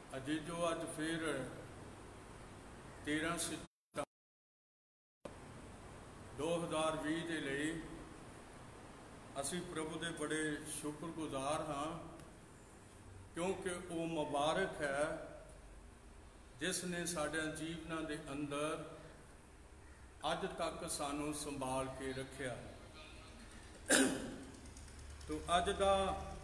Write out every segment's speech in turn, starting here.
अजीजो अज फिर 13 सितंबर 2020 के लिए असी प्रभु के बड़े शुक्रगुजार हाँ, क्योंकि वो मुबारक है जिसने साढ़े जीवनों के अंदर अज तक सानू संभाल के रखा। तो अज का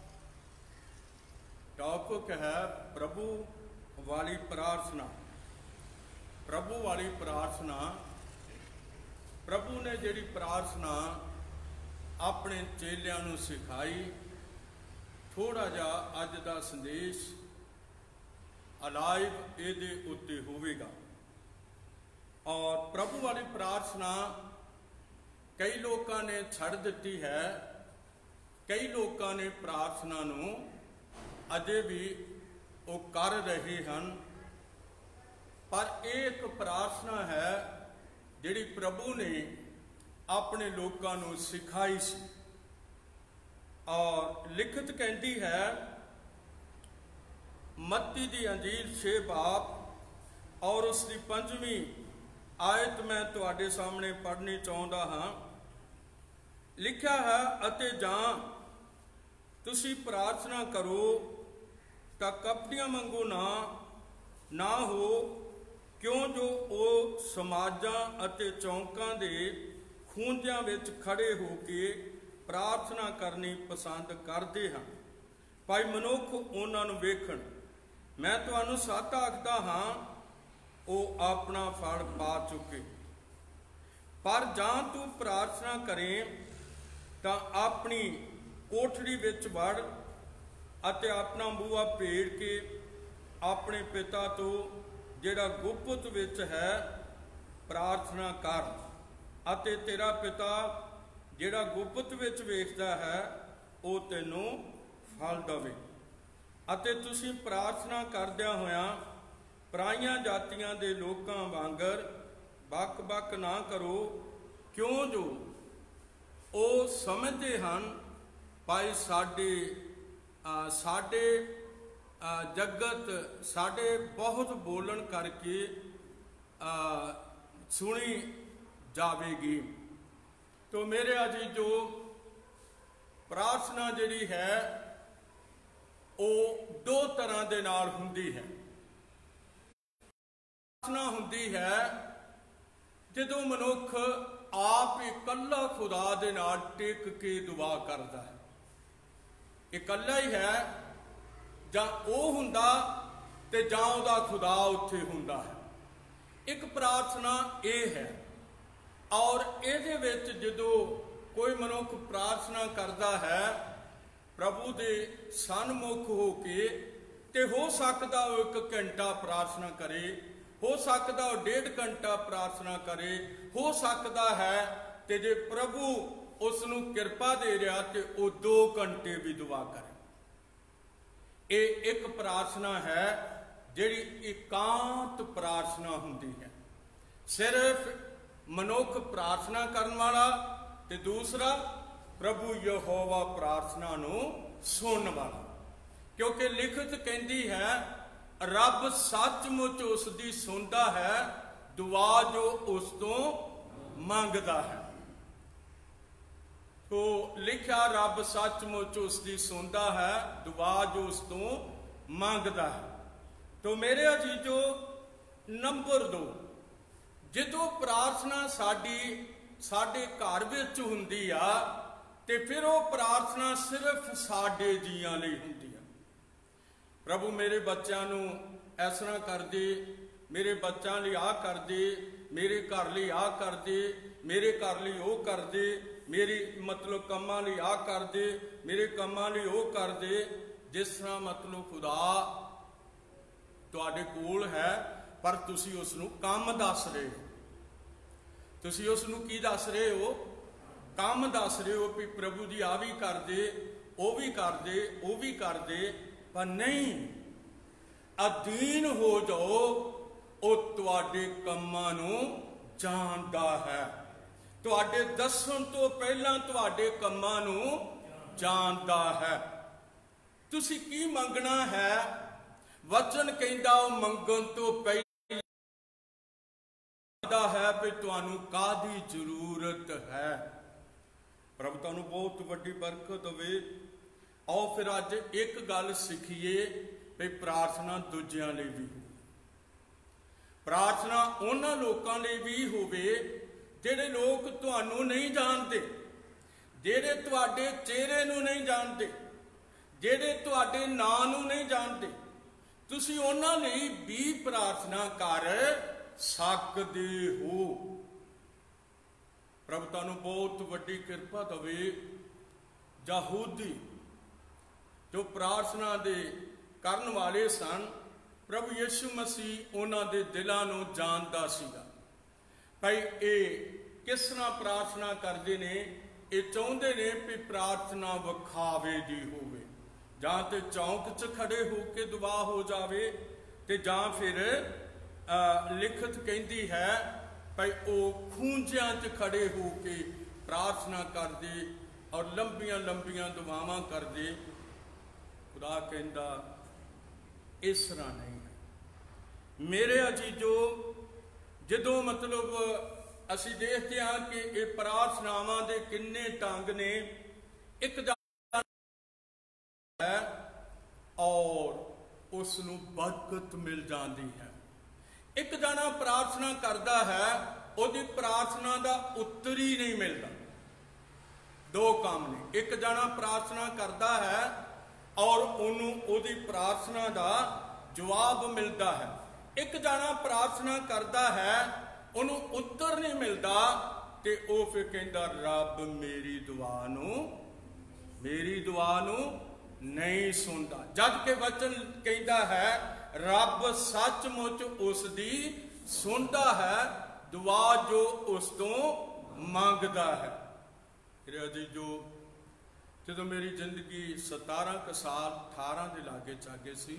टॉपिक है प्रभु वाली प्रार्थना। प्रभु वाली प्रार्थना, प्रभु ने जिहड़ी प्रार्थना अपने चेलियां नूं सिखाई, थोड़ा जा अज का संदेश अलाइव इहदे उत्ते होवेगा। और प्रभु वाली प्रार्थना कई लोगों ने छड़ दी है, कई लोगों ने प्रार्थना नूं अजे भी वो कर रहे हैं, पर एक प्रार्थना है जिहड़ी प्रभु ने अपने लोगों नूं सिखाई सी। और लिखत कहती है, मत्ती दी अंजील 6 बाब और उसकी 5वीं आयत मैं तुहाडे सामने पढ़नी चाहुंदा हाँ। लिखा है, अते जां तुसी प्रार्थना करो तां कपटियां वांगू ना हो, क्यों जो वो समाजां अते चौंकां दे खूंजियां विच खड़े हो के प्रार्थना करनी पसंद करते हैं, भाई मनुख उन्हां नूं वेखण। मैं तुहानूं सच आखदा हाँ, वो अपना फल पा चुके। पर जां तू प्रार्थना करें तां अपनी कोठड़ी विच वड़ अते अपना बूहा भेड़ के अपने पिता तो जिहड़ा गुप्त विच है प्रार्थना कर, अते तेरा पिता जिहड़ा गुप्त विच वेखदा है वो तैनूं फल देवे। अते तुसीं प्रार्थना करदिआं होइआं पराइयां जातियां दे लोकां वांगर बक-बक ना करो, क्यों जो वो समझते हैं भाई साडे जगत साडे बहुत बोलन करके सुनी जावेगी। तो मेरे अजीजो, प्रार्थना जिहड़ी है वो 2 तरह दे नाल हुंदी है। प्रार्थना हुंदी है जदों मनुख आप इकल्ला खुदा दे नाल टिक के दुआ करदा है, इकल्ला ही है, जां वो हुंदा ते जां उहदा खुदा उत्थे हुंदा है। एक प्रार्थना ये है। और इहदे विच जदों कोई मनुख प्रार्थना करदा है प्रभु दे सन्मुख हो के, ते हो सकदा वो 1 घंटा प्रार्थना करे, हो सकदा वो 1.5 घंटा प्रार्थना करे, हो सकदा है ते जे प्रभु उसनूं किरपा दे रहा ते वो 2 घंटे भी दुआ करे। ये एक प्रार्थना है जिहड़ी एकांत प्रार्थना हुंदी है, सिर्फ मनुख प्रार्थना करन वाला, ते दूसरा प्रभु यहोवा प्रार्थना नूं सुनन वाला। क्योंकि लिखत कहती है, रब सचमुच उसकी सुनता है दुआ जो उस तो मंगदा है। तो लिखा रब सचमुच उसकी सुनता है दुआ जो उस तो मंगदा है। तो मेरे अजीजो, नंबर 2, जदों प्रार्थना साडे घर विच हुंदी आ ते फिर वो प्रार्थना सिर्फ साडे जियां लई हुंदी आ। प्रभु मेरे बच्चों नूं इस तरह कर दे, मेरे बच्चों लई आ कर दे, मेरे घर लई आ कर दे, मेरे घर लई वो कर दे, मेरी मतलब कम्मां लई आ कर दे, मेरे कम्मां लई वो कर दे। जिस तरह मतलब खुदा तुहाडे कोल है, पर तुसी उसनूं काम दस रहे हो, तुसी उसनूं की दस रहे हो, काम दस रहे हो भी प्रभु जी आ भी कर दे, वो भी कर दे, वो भी कर दे। पर नहीं, अधीन हो जाओ, वो तुहाडे कम्मां नूं जानदा है, तुहाडे दसन तो पहला तुहाडे कम्मां नूं जानदा है। तुसी की मंगना है, वचन कहता वो मंगन तो पहला है भी तुहानू कादी जरूरत है। प्रभु तुहानू बहुत वड्डी बरकत होवे। आओ फिर अज एक गल सीखिए भी प्रार्थना दूजियां लई भी हो, प्रार्थना उन्हां लोकां लई भी होवे जिहड़े लोग तुहानू नहीं जानते, जिहड़े तुहाडे चेहरे नू नहीं जानते, जिहड़े तुहाडे नां नू नहीं जानते, तुसीं उन्हां लई भी प्रार्थना कर सकदे हो। प्रभु तुहानू बहुत वड्डी किरपा देवे। यहूदी जो प्रार्थना दे करन वाले सन, प्रभु यीशु मसीह उन्हां दे दिलां नू जानदा सीगा भाई ये किस तरह प्रार्थना करते ने। ये चाहुंदे ने भी प्रार्थना विखावे दी होवे, जां ते चौंक च खड़े हो के दुआ हो जावे ते जां फिर लिखत कहती है भाई वो खूंजियां च खड़े हो के प्रार्थना करते और लंबियां लंबियां दुआवां करते। खुदा कहता इस तरह नहीं है। मेरे अजीजो जदों मतलब असी देखते हैं कि ये प्रार्थनावां दे किन्ने ढंग ने, एक है और उसनू बरकत मिल जाती है। एक जना प्रार्थना करता है, उसकी प्रार्थना का उत्तर ही नहीं मिलता। दो काम ने, एक जना प्रार्थना करता है और उन्होंने प्रार्थना का जवाब मिलता है, एक जना प्रार्थना करता है उन्होंने उत्तर नहीं मिलता तो वह फिर कहता रब मेरी दुआ नू नहीं सुनता। जब के वचन कहता है रब सचमुच उसकी सुनता है दुआ जो उस तो मंगता है। जो जो मेरी जिंदगी 17 साल 18 के लागे चागे सी,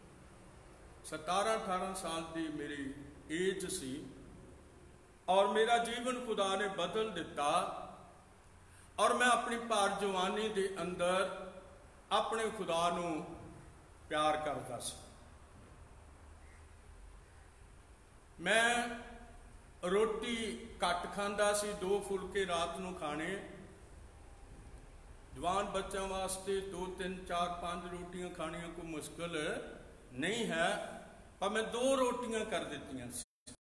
17-18 साल की मेरी एज सी और मेरा जीवन खुदा ने बदल दिता और मैं अपनी भार जवानी के अंदर अपने खुदा नू प्यार करता सी। मैं रोटी घट खांदा सी, 2 फुलके रात नू खाने। जवान बच्चों वास्ते 2 3 4 5 रोटियां खानियां कोई मुश्किल नहीं है, पर मैं 2 रोटियां कर दित्तियां सी।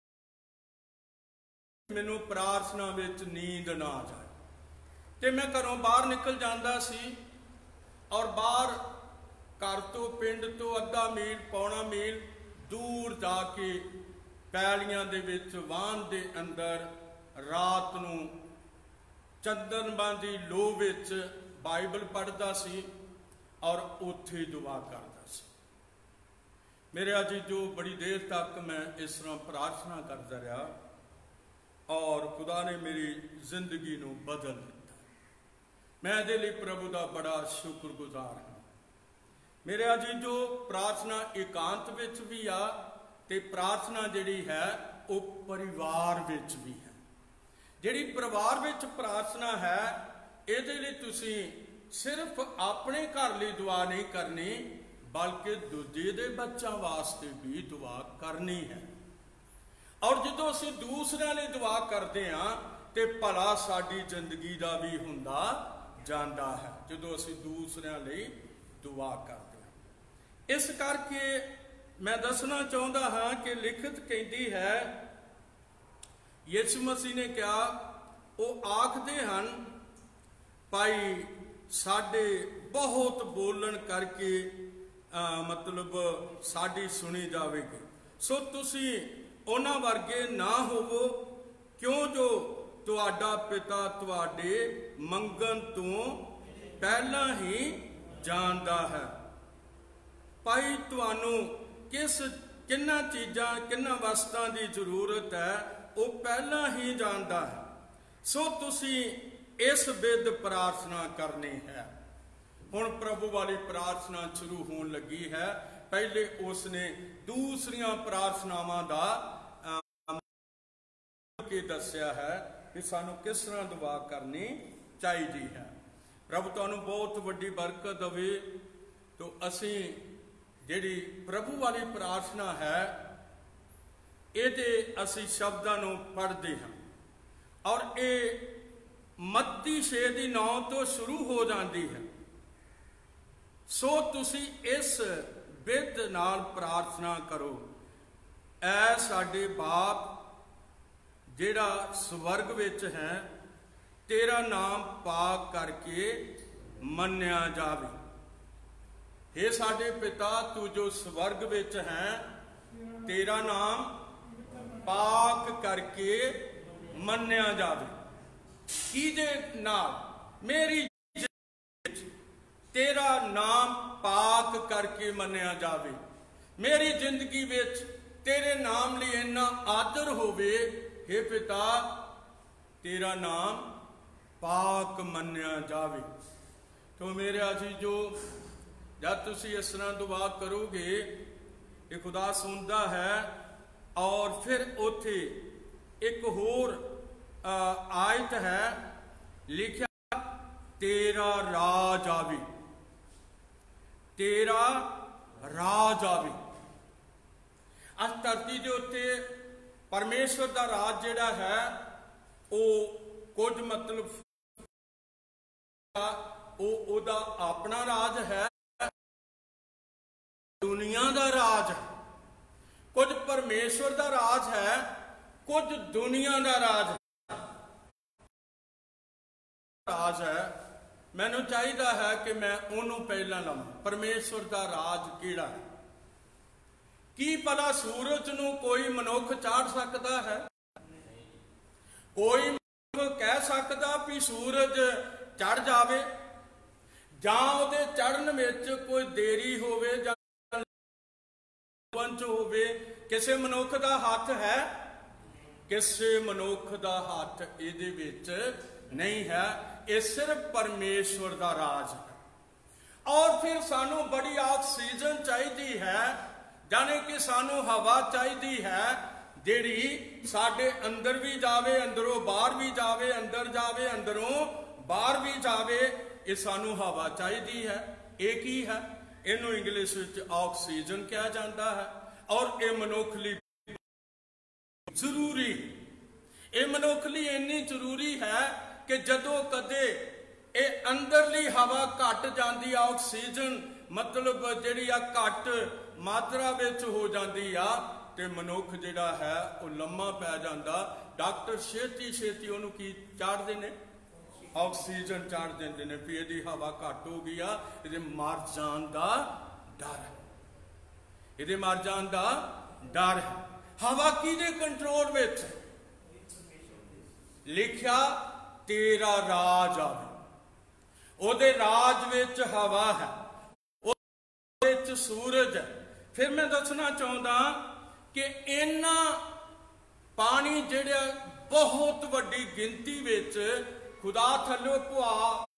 मैनू प्रार्थना विच नींद ना आ जाए ते मैं घरों बाहर निकल जाता सी और बाहर घर तो पिंड तो अद्धा मील पौना मील दूर जाके पैलियां दे विच वाहन दे अंदर रात नू चंदरमा दी लो विच बाइबल पढ़ता सी और उत्थे दुआ करता सी। मेरे अजीजो बड़ी देर तक मैं इस तरह प्रार्थना करता रहा और खुदा ने मेरी जिंदगी नू बदल दिता। मैं इहदे लई प्रभु का बड़ा शुक्रगुजार हाँ। मेरे अजीजो प्रार्थना एकांत विच भी आ ते प्रार्थना जिहड़ी है वो परिवार विच भी है। जिहड़ी परिवार विच प्रार्थना है इहदे लई तुसीं सिर्फ अपने घर लई दुआ नहीं करनी बल्कि दूजे दे बच्चों वास्ते भी दुआ करनी है। और जो असीं दूसरिਆਂ ਲਈ दुआ करते हाँ तो भला साडी जिंदगी का भी हुंदा जांदा है जो असीं दूसरिਆਂ ਲਈ दुआ करते हैं। इस करके मैं दसना चाहता हाँ कि लिखत कहती है यीशु मसीह ने कहा वो आखते हैं भाई साडे बहुत बोलन करके मतलब साडी सुनी जाएगी, सो तुसी उन्हां वर्गे ना होवो क्यों जो तुहाडा पिता तुहाडे मंगन तो पहला ही जानदा है। भाई तुहानू किन्ना चीज़ां किन्ना वस्तां की जरूरत है वो पहला ही जानता है, सो तुसी इस विध प्रार्थना करनी है। हुण प्रभु वाली प्रार्थना शुरू होने लगी है। पहले उसने दूसरियां प्रार्थनावां दा के दस्या है कि सानू किस तरह दुआ करनी चाहिए है। प्रभु तुहानू बहुत वड्डी बरकत देवे। तो असी ਜਿਹੜੀ ਪ੍ਰਭੂ ਵਾਲੀ ਪ੍ਰਾਰਥਨਾ ਹੈ, ਇਹਦੇ ਅਸੀਂ ਸ਼ਬਦਾਂ ਨੂੰ ਪੜ੍ਹਦੇ ਹਾਂ ਔਰ ਇਹ ਮੱਤੀ 6:9 ਤੋਂ ਸ਼ੁਰੂ ਹੋ ਜਾਂਦੀ ਹੈ। ਸੋ ਤੁਸੀਂ ਇਸ ਵਿਧ ਨਾਲ ਪ੍ਰਾਰਥਨਾ ਕਰੋ, ਐ ਸਾਡੇ ਬਾਪ ਜਿਹੜਾ ਸਵਰਗ ਵਿੱਚ ਹੈ, ਤੇਰਾ ਨਾਮ ਪਾਕ ਕਰਕੇ ਮੰਨਿਆ ਜਾਵੇ। हे साडे पिता, तू जो स्वर्ग विच है, तेरा नाम पाक करके मन्निया जावे। किदे नाल? मेरी तेरा नाम पाक करके मन्निया जावे। मेरी जिंदगी विच तेरे नाम लिए इन्ना आदर होवे, हे पिता तेरा नाम पाक मन्निया जावे। तो मेरे अजीजो, जब तुसी इस तरह दुआ करोगे, ये खुदा सुनता है। और फिर उथे एक होर आयत है, लिखा तेरा राज आवे, तेरा राज आवे। अस धरती के उत्ते परमेश्वर का राज जिहड़ा है, वो कुछ मतलब ओदा अपना राज है, दुनिया का राज है। कुछ परमेश्वर का राज है, कुछ दुनिया का राज है। मैनू चाहिए है कि मैं उन्होंने पहला लवां, परमेश्वर का राज किहड़ा है। की भला सूरज नूं कोई मनुख चाढ़ सकता है? कोई मनुख कह सकता भी सूरज चढ़ जावे, जां उहदे चढ़न विच कोई देरी होवे जां पंच होवे? किसी मनुख का हाथ है? किसी मनुख का हाथ इहदे विच नहीं है। ये सिर्फ परमेश्वर का राज है। और फिर सानू बड़ी ऑक्सीजन चाहिए है, जाने कि सानू हवा चाहिए है, जिहड़ी साडे अंदर भी जावे, अंदरों बाहर भी जावे, अंदर जावे, अंदरों बाहर भी जावे। ये सानू हवा चाहिए है। एक ही है, इनू इंग्लिश में ऑक्सीजन कहा जाता है। और ये मनुख लई जरूरी, ये मनुख लई इन्नी जरूरी है कि जदों कदे ये अंदरली हवा घट जाती, ऑक्सीजन मतलब जिहड़ी घट मात्रा विच हो जाती आ, ते मनुख जिहड़ा है वो लम्मा पै जाता। डॉक्टर छेती छेती उहनूं की चाढ़दे ने, ऑक्सीजन चाढ़ देंदे ने भी इहदी हवा घट हो गई आ, इहदे मर जाण दा डर है, इहदे मर जाण दा डर है। हवा किहदे कंट्रोल विच? लिखिया तेरा राज आवे, ओहदे राज विच हवा है, ओहदे विच सूरज है। फिर मैं दसना चाहुंदा कि इन्ना पानी जिहड़ा बहुत वड्डी गिनती विच खुदा थल्लों पुआ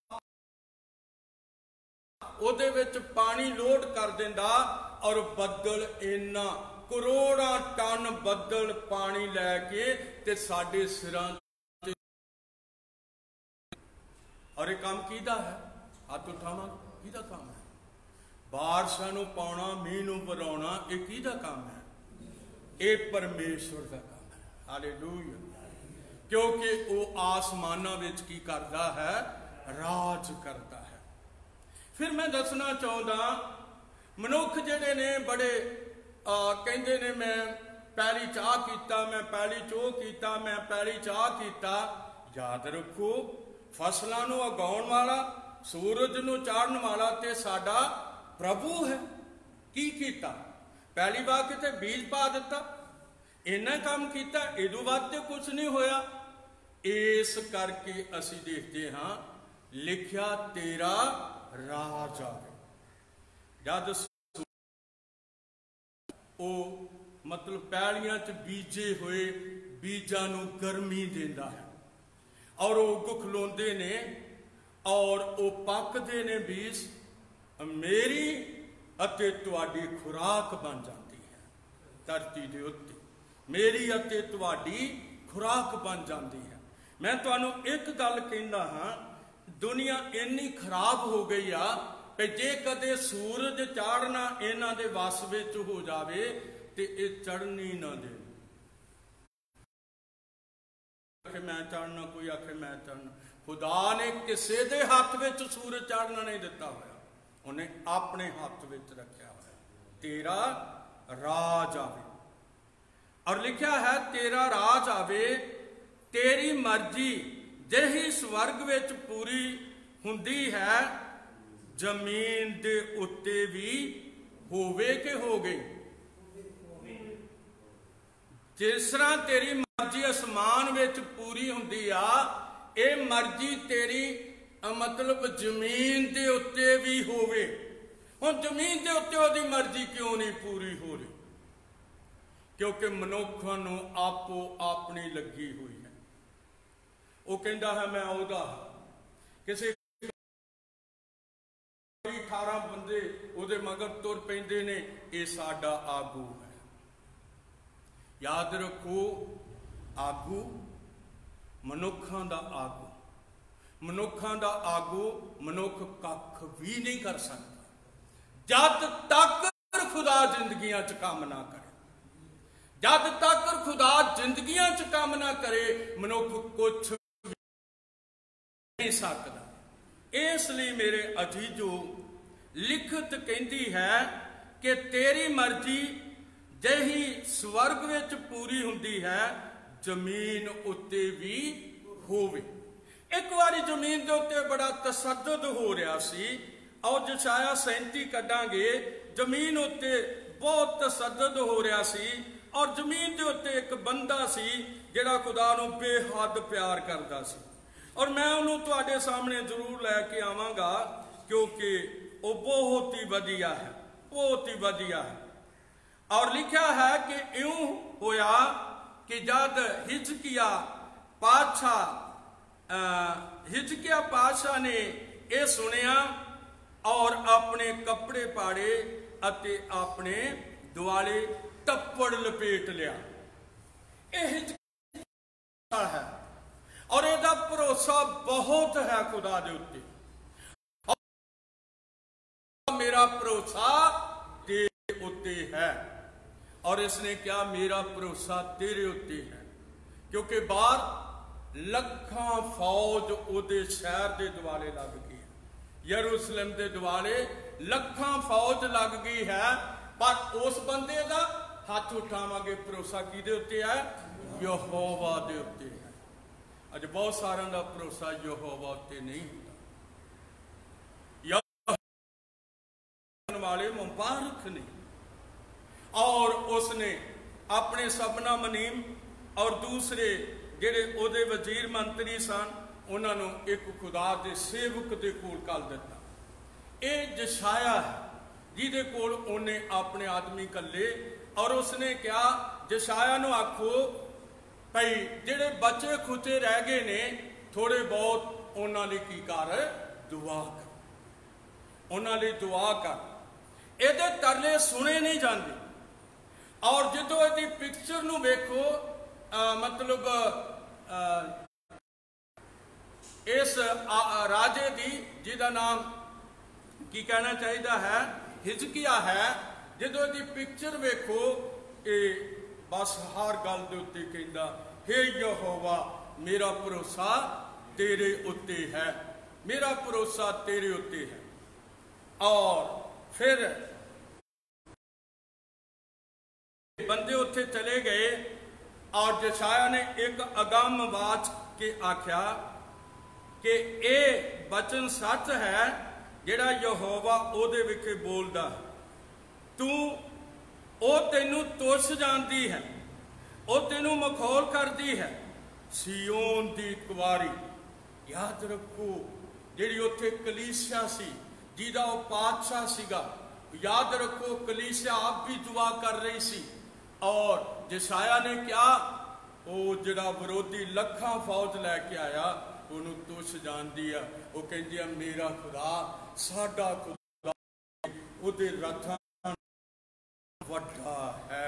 ओहदे विच पानी लोड कर दिंदा, और बदल इन्ना करोड़ां टन बदल पानी लैके ते साडे सिरां ते। और ये काम किहदा है? हाथ उठावा, किहदा काम है? बारिशां नूं पाउणा, मींह नूं वराउणा, ये किहदा काम है? ये परमेश्वर का काम है। हालेलूया। क्योंकि वो आसमानां विच की करदा है? राज करता है। फिर मैं दसना चाहुंदा, मनुख जिहड़े ने बड़े कहंदे ने मैं पैली चाह कीता, मैं पैली चो कीता, मैं पैली चाह कीता। याद रखो, फसलों नूं उगाउण वाला, सूरज नूं चाढ़न वाला ते साडा प्रभु है। की कीता? पैली वाह के ते बीज पा दिता, इन्ना काम किया, इदों वध ते कुछ नहीं होया। इस करके असी देखते हाँ, लिखिया तेरा राज आवे। जद ओ मतलब पैलियां च बीजे हुए बीजां नूं गर्मी देंदा है, और वो उग खलोंदे ने, और वो पकदे ने बीज, मेरी अते तुहाडी खुराक बन जाती है। धरती दे उत्ते मेरी अते तुहाडी खुराक बन जाती है। मैं तुहानूं एक गल कहंदा हाँ, दुनिया इन्नी खराब हो गई आ, भी जे कदे सूरज चाड़ना इन्हां दे वस विच हो जावे ते ये चढ़नी ना दे। आखे मैं चढ़ना, कोई आखे मैं चढ़ना। खुदा ने किसी दे हाथ विच सूरज चाड़ना नहीं दिता होया, उन्हें अपने हाथ विच रखा होया। तेरा राज आवे, और लिखा है तेरा राज आवे, तेरी मर्जी जही स्वर्ग विच पूरी हुंदी है जमीन दे उत्ते भी होवे के हो गई। जिस तरह तेरी मर्जी आसमान विच पूरी हुंदी आ, ये मर्जी तेरी मतलब जमीन दे उत्ते भी होवे। हुण जमीन दे उत्ते ओहदी मर्जी क्यों नहीं पूरी हो रही? क्योंकि मनुख नूं आपो अपनी लगी हुई है। वो कहता है मैं ओहदा, किसी 18 बंदे उहदे मगर तुर पैंदे ने, ये साडा आगू है। याद रखो, आगू मनुखां दा आगू, मनुखां दा आगू मनुख कख भी नहीं कर सकता जद तक खुदा जिंदगियां च काम ना करे। जद तक खुदा जिंदगियां च काम ना करे मनुख कुछ नहीं सकता। इसलिए मेरे अजीजो, लिखत कहती है कि तेरी मर्जी जही स्वर्ग विच पूरी हुंदी है जमीन उत्ते भी होवे। एक बारी जमीन के उत्ते बड़ा तसद्दुद हो रहा सी, और जशाया 37 कढ़ांगे, जमीन उत्ते बहुत तसद्दुद हो रहा सी, और जमीन के उत्ते एक बंदा सी जिहड़ा खुदा नूं बेहद प्यार करदा सी। और मैं उन्होंने तुहाडे सामने जरूर लैके आवांगा, क्योंकि वो बहुत ही वधिया है, बहुत ही वधिया है। और लिखा है कि यूं होया कि जद हिजकिया पातशाह ने यह सुनिया और अपने कपड़े पाड़े अते अपने दुआले तप्पड़ लपेट लिया। यह हिजकिया है और इसका भरोसा बहुत है खुदा दे उत्ते। मेरा भरोसा तेरे उत्ते है, और इसने क्या, मेरा भरोसा तेरे उत्ते है। क्योंकि बाहर लखां फौज उहदे शहर के दुआले लग गई है, यरूशलेम के दुआले लखां फौज लग गई है। पर उस बंदे का हाथ उठावांगे, भरोसा किहदे उत्ते है? यहोवा दे उत्ते है। अज बहुत सारिਆਂ ਦਾ भरोसा यहोवा उत्ते नहीं होता। वाले मुबारक ने। और उसने अपने सबना मनीम और दूसरे जेडे ओदे वजीर मंत्री सन उन्होंने एक खुदा के सेवक के कोल कल दिता। ये जशाया है जिहदे कोल उन्हें अपने आदमी कले, और उसने क्या, जशाया नूं आखो भाई जेडे बचे खुचे रह गए ने थोड़े बहुत उन्होंने की कर, दुआ कर, उन्होंने दुआ कर। ਇਹਦੇ ਤਰਲੇ सुने नहीं जाते। और जो यदि पिक्चर नूं वेखो, मतलब इस राजे दी जिहदा नाम की कहना चाहिए है हिजकिया है, जो यदि पिक्चर वेखो ये बस हर गल दे उत्ते कहंदा, हे यहोवा मेरा भरोसा तेरे उत्ते है, मेरा भरोसा तेरे उत्ते है। और फिर बंदे उत्थे चले गए, और जशाया ने एक अगम आवाज के आख्या कि ये बचन सच है जिहड़ा यहोवा ओदे विखे बोलदा, तू ओ तैनू तुछ जानदी है, ओ तैनू मखौल करदी है, सियोन दी कुवारी। याद रखो जिहड़ी उत्थे कलीसिया सी जिहदा वो पातशाह सीगा, याद रखो कलीसिया आप भी दुआ कर रही सी। और जशाया ने क्या, वो जिहड़ा विरोधी लखां फौज लैके आया उन्होंने तुछ जानदी है। वो कहती है मेरा खुदा, साडा खुदा उहदे रथां वड्डा है।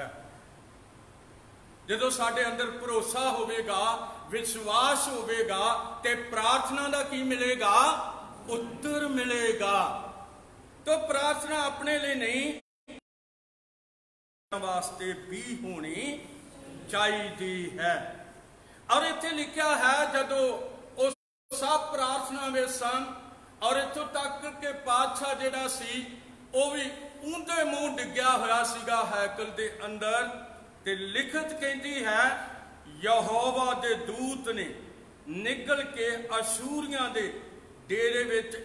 जदों साडे अंदर भरोसा होवेगा, विश्वास होवेगा, ते प्रार्थना दा की मिलेगा? उत्तर मिलेगा। तो प्रार्थना अपने लिए नहीं वास्ते भी होनी चाहिए है। और इत्थे लिखा है जदों उस सब प्रार्थना में सन और इत्थों तक के पातशाह जिहड़ा सी वो भी ऊंधे मूंह डिग्या होया सीगा हैकल दे अंदर। ते लिखत कहती है यहोवा दे दूत ने निकल के अशूरियां दे डेरे विच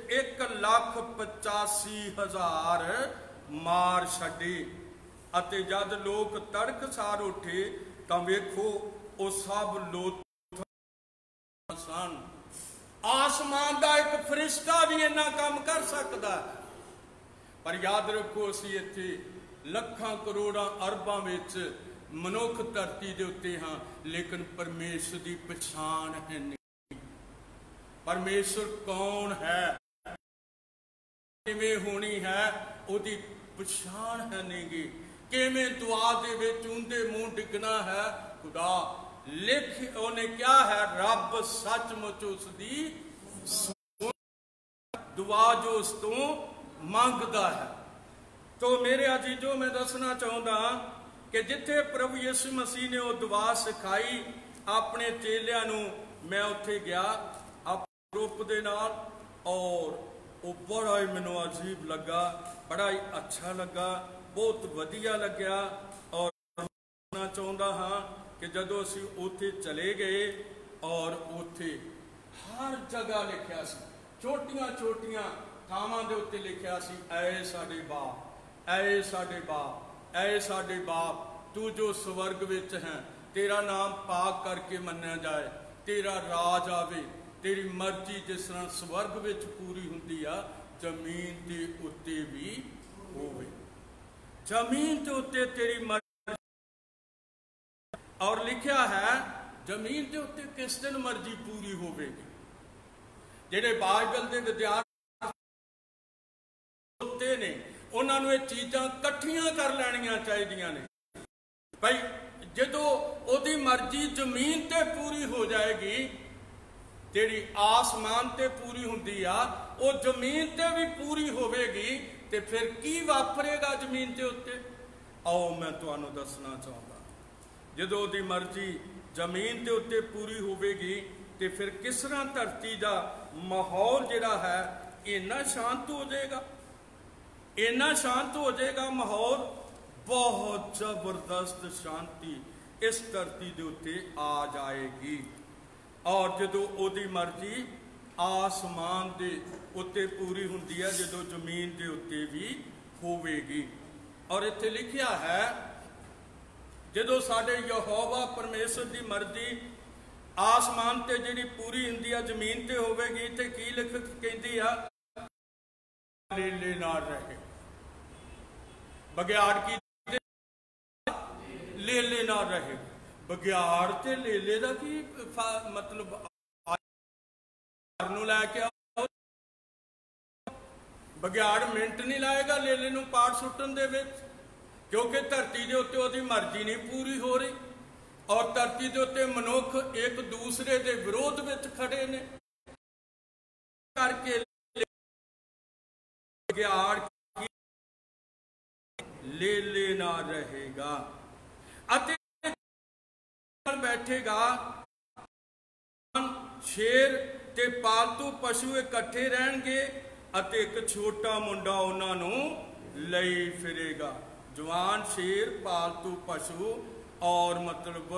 1,85,000 मार छड्डे। अते जद लोग तड़कसार उठे तां वेखो वो सब लोथ सन। आसमान का एक फरिश्ता भी इन्ना काम कर सकता है। पर याद रखो असीं इत्थे लखां करोड़ां अरबां विच मनुख धरती दे उत्ते हाँ, लेकिन परमेश्वर की पछाण है नहीं। परमेश्वर कौन है, किवें होनी है, उहदी पछाण है नहीं। किवें दुआ दे विच ऊंधे मूंह डिगना है। खुदा लिख उन्हें क्या है, रब सचमुच उसदी दुआ जो उस तो मंगदा है। तो मेरे अजीजों मैं दसना चाहता कि जिथे प्रभु यीशु मसीह ने वो दुआ सिखाई अपने चेलियां नूं, मैं उत्थे गया अपने ग्रुप दे नाल और वो बड़ा ही मैनूं अजीब लगा, बड़ा ही अच्छा लगा, बहुत वधिया लग्या। और मैं चाहता हाँ कि जदों असीं उत्थे चले गए और उत्थे हर जगह लिखिया सी, छोटियां छोटियां थावां दे उत्ते लिखिया सी, ऐ साडे बाप, ऐ साडे बाप, ऐ साडे बाप, तू जो स्वर्ग विच है, तेरा नाम पाक करके मन्निया जाए, तेरा राज आवे, तेरी मर्जी जिस तरह स्वर्ग विच पूरी हुंदी आ जमीन दे उत्ते भी होवे। जमीन के उत्ते तेरी मर्जी। और लिखा है जमीन के उत्ते किस दिन मर्जी पूरी होवेगी। जिहड़े बाइबल के विद्यार्थी ने उन्होंने ये चीज़ां इकट्ठियां कर लैनियां चाहिए ने। भाई जदों ओदी मर्जी जमीन ते पूरी हो जाएगी, जिहड़ी आसमान ते पूरी हुंदी आ वो जमीन ते भी पूरी होवेगी, ते फिर की वापरेगा जमीन के उत्ते। आओ मैं तुहानूं दसना चाहुंदा, जदों ओदी मर्जी जमीन के उत्ते पूरी होवेगी ते फिर किस तरह धरती का माहौल जिहड़ा है इन्ना शांत हो जाएगा, इन्ना शांत हो जाएगा माहौल, बहुत जबरदस्त शांति इस धरती के उत्ते आ जाएगी। और जदों ओदी मर्जी आसमान के उत्ते पूरी हुंदी है, जदों जमीन के उत्ते भी होवेगी। और इत्थे लिखिया है जदों साडे यहोवा परमेश्वर की मर्जी आसमान ते जिहड़ी पूरी हुंदी है जमीन ते होवेगी, ते की लिखत कहंदी आ, लेले ना रहे। बगियाड़ की लेले ना रहे। बगियाड़ ते लेले दा की मतलब लैके आओ, बगियाड़ मिनट नहीं लाएगा लेले नूं पाड़ सुट्टण दे विच, क्योंकि धरती के उत्ते उसकी मर्जी नहीं पूरी हो रही और धरती के उत्ते मनुख एक दूसरे के विरोध में खड़े ने करके ले ना रहेगा। अते बैठेगा शेर ते पालतू पशु इकट्ठे रहणगे अते एक छोटा मुंडा उन्होंने लई फिरेगा। जवान शेर पालतू पशु और मतलब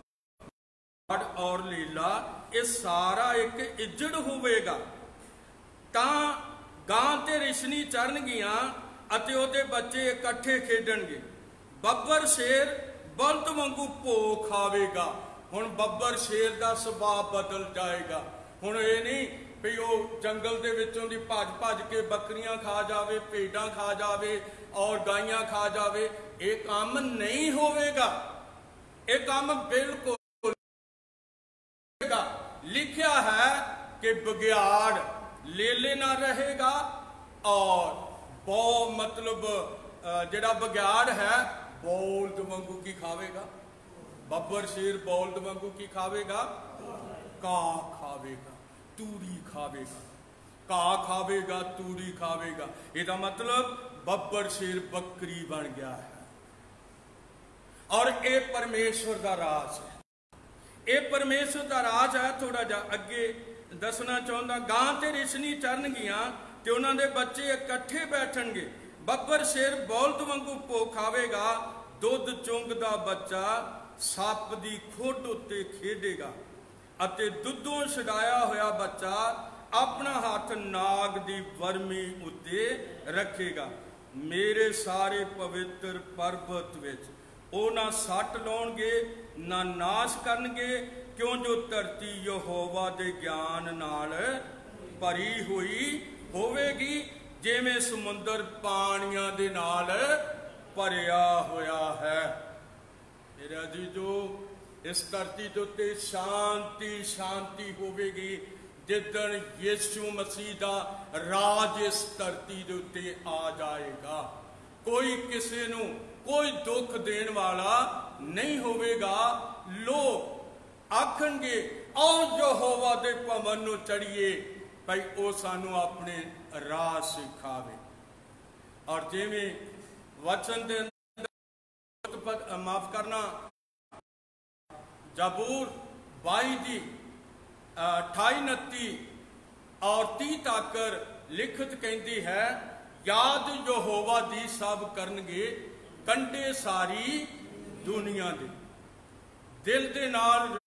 और लीला ये सारा एक इज्जड़ होवेगा। तां गां ते रिशनी चरनगियां अते ओदे बच्चे इकट्ठे खेडणगे। बब्बर शेर बलद वांगू भो खावेगा। हुण बब्बर शेर का सुभाव बदल जाएगा। हुण ये नहीं भी वो जंगल दे विचों दी भज भज के बकरियां खा जावे, भेडां खा जावे और गाइयां खा जावे, ये काम नहीं होवेगा। ये काम बिल्कुल लिखा है कि बगियाड़ लेले ना रहेगा और बहुत मतलब जिहड़ा बगियाड़ है बौल्द वांगू की खावेगा। बब्बर शेर बौल्द वांगू की खावेगा, घाह खावेगा, तूड़ी खावेगा। घाह खावेगा, तूड़ी खावेगा। ਇਹਦਾ मतलब ਬੱਬਰ शेर बकरी बन गया है। और ये परमेश्वर का राज है, ये परमेश्वर का राज है। थोड़ा जा अगे दसना चाहता, गां ते रिछनी चरनगियां ते उन्हां दे बच्चे इकट्ठे बैठणगे। ਬੱਬਰ शेर बौलद वांगू भो खावेगा, दुध चुंगदा बच्चा सप दी खोड उत्ते खेडेगा, अते दुधों छड़ाया होया बच्चा अपना हाथ नाग दी वर्मी उत्ते रखेगा। मेरे सारे पवित्र पर्वत विच ओ ना सट लाउणगे ना नाश करनगे, क्यों जो धरती यहोवा दे ज्ञान नाल भरी हुई होवेगी, जिवें समुंदर पानियां दे नाल भरिया होया है। मेरा जी जो इस धरती के उत्ते शांति शांति होवेगी जिदन यीशु मसीह का राज इस धरती के उत्ते आ जाएगा। कोई किसी नूं कोई दुख देने वाला नहीं होवेगा। लोग आखणगे आओ यहोवा दे भवन नूं चढ़िए, भाई वो सानू अपने राह सिखावे। और जिवें वचन दे माफ करना जबूर 22 की 28, 29 और 30 तक लिखत कहती है, याद यहोवा दी सब करनगे कंडे सारी दुनिया दे, दिल दे नाल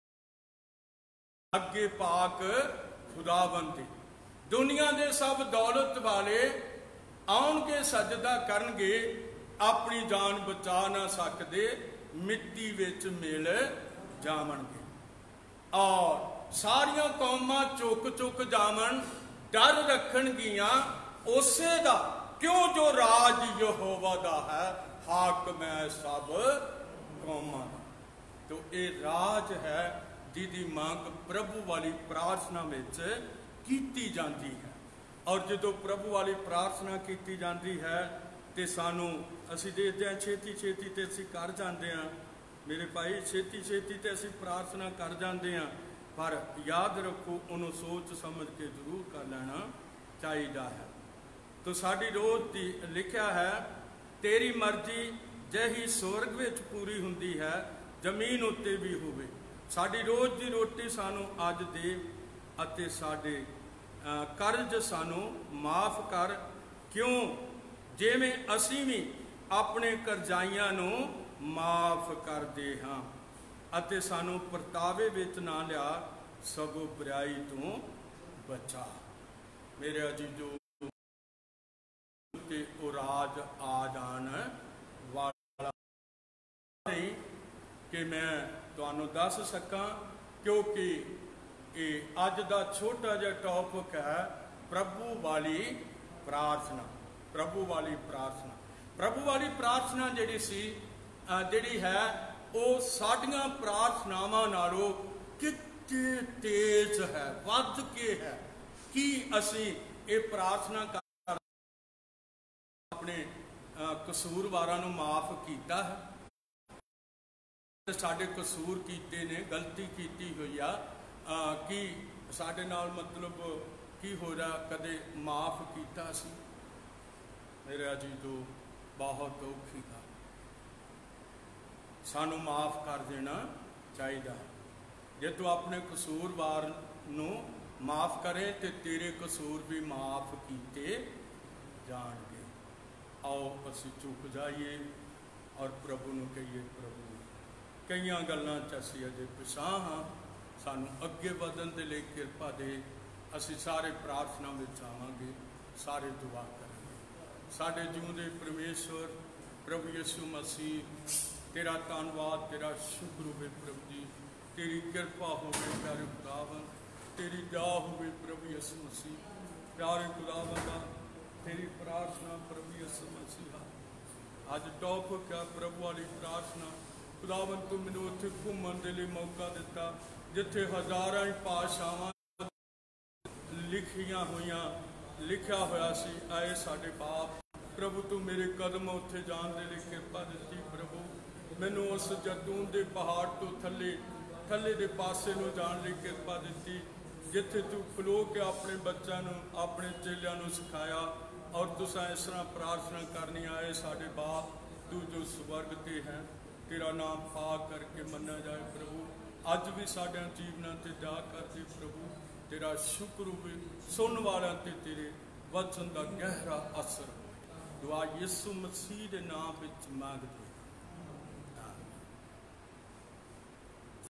अगे पाक खुदावंद दे। दुनिया दे सब दौलत वाले आउणगे सजदा करनगे, अपनी जान बचा ना सकते, मिट्टी विच मिल जावणगे। और सारिया कौमां चुक चुक जावन, डर रखणगियां उसे दा, क्यों जो राज यहोवा दा है, हाकम है सब कौमां दा। तो ये राज है जिहदी मंग प्रभु वाली प्रार्थना विच कीती जाती है। और जो प्रभु वाली प्रार्थना की जाती है तो सानू असी देखते हैं छेती छेती तो असी कर जाते हैं। मेरे भाई छेती छेती तो असी प्रार्थना कर जाते हैं, पर याद रखो उन्होंने सोच समझ के जरूर कर लेना चाहिए है। तो साड़ी रोज की लिखा है, तेरी मर्जी जही स्वर्ग विच पूरी हुंदी है, जमीन उत्ते भी होवे। साड़ी रोज की रोटी सानू अज दे, अते साडे कर्ज सानू माफ कर, क्यों जिवें असीं भी अपने करजाइयां नू माफ करदे हां, अते सानू परतावे विच ना लिया, सगों बुराई तो बचा। मेरे अजीजों ते ओ राज आ जान वाला नहीं कि मैं तुहानू दस सकां, क्योंकि ये अज दा छोटा जिहा टॉपिक है प्रभु वाली प्रार्थना। प्रभु वाली प्रार्थना, प्रभु वाली प्रार्थना जिहड़ी सी जिहड़ी है वो साडियां प्रार्थनावां नालों किते तेज है, वध के है। कि असी ये प्रार्थना कर अपने कसूरवारां नूं माफ कीता है, साडे कसूर कीते ने, गलती कीती हुई आ, कि साडे नाल मतलब की हो रहा, कदे माफ कीता सी। मेरे अजी तो बहुत औखी था, सानू माफ कर देना चाहिए। जे तू अपने कसूरवार नू माफ करे तो तेरे कसूर भी माफ किए जाणगे। आओ असी चुक जाइए और प्रभु नू कहिए, प्रभु कई गल्लां च असी अजे पिछां हाँ, सानू अगे वधन दे लई किरपा दे। असी सारे प्रार्थना में आवांगे, सारे दुआ करेंगे। साडे जिउंदे परमेश्वर प्रभु यीशु मसीह, तेरा धन्नवाद, तेरा शुक्र होवे प्रभु जी, तेरी कृपा होवे प्यारे खुदावन, तेरी दया होवे प्रभु यीशु मसीह। प्यारे खुदावन तेरी प्रार्थना प्रभु यीशु मसीह अज टॉपिक है प्रभु वाली प्रार्थना। खुदावन तू मैनू उत्थे घूमन दे लई मौका दिता जिथे हज़ारां भाषावां लिखिया हुई लिखा होया सी। आए साडे बाप प्रभु तू मेरे कदम उत्थे जान दे लई किरपा दित्ती। प्रभु मैनू उस जैतून दे पहाड़ तो थले थले दे पासे नूं जाण लई किरपा दित्ती। जिथे तू खलो के अपने बच्चों नू अपने चेलियां नू सिखाया और तुसां इस तरह प्रार्थना करनी आए साडे बाप तू जो स्वर्ग ते है तेरा नाम पाक करके मन्ना जाए प्रभु। अज भी साडे जीवनां ते जा करके प्रभु तेरा शुक्र होवे सुन वालों ते तेरे वचन का गहरा असर हो। दुआ यीशु मसीह के नाम विच मंगदे